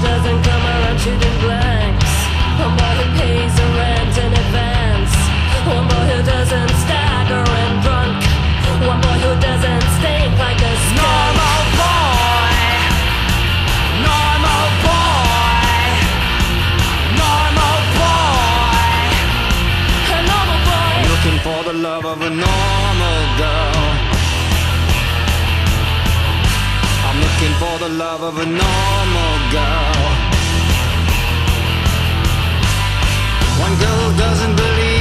doesn't come around shooting blanks. One boy who pays the rent in advance. One boy who doesn't stagger and drunk. One boy who doesn't stink like a skunk. Normal boy, normal boy, normal boy, A normal boy. looking for the love of a normal girl. I'm looking for the love of a normal girl. One girl who doesn't believe